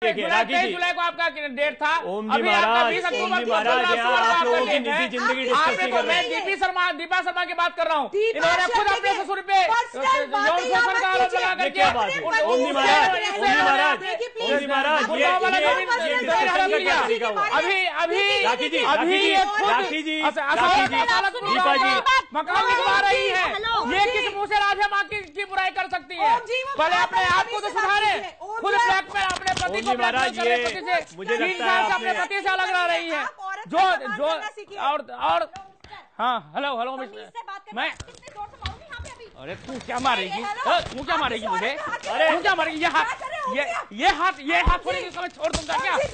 23 जुलाई को आपका डेट था। अभी आपका 20 अक्टूबर को आप लोगों की निजी जिंदगी डिस्कस कर रहे हैं। दीपा शर्मा की बात कर रहा हूँ। इन्होंने खुद अपने ससुर पे यौन शोषण का आरोप लगा करके मकान लिखवा रही है। ये किस मुंह से राधे माँ की बुराई कर सकती है? पहले अपने आप को तो सुधारे। खुद ब्लैक में अपने पति को मुझे 3 साल से अपने पति से अलग रह रही है। जो और हाँ हेलो मैं अरे तू क्या मारेगी? तू क्या मारेगी मुझे? अरे तू क्या मारेगी? ये हाथ थोड़ी समझ छोड़ दूंगा क्या?